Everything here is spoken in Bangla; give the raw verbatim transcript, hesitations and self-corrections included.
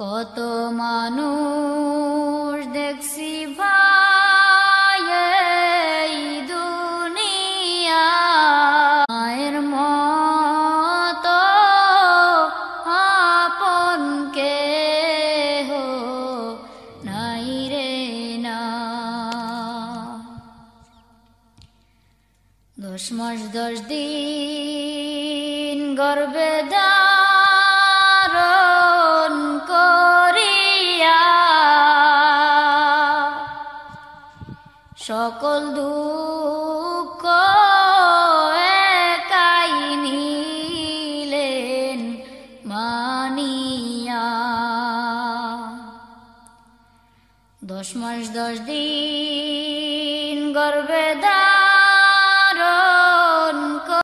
কত মানুষ দেখছি ভাই এই দুনিয়া, মায়ের মতো আপন কেহ নাই রে না। দশ মাস দশ দিন গর্ভে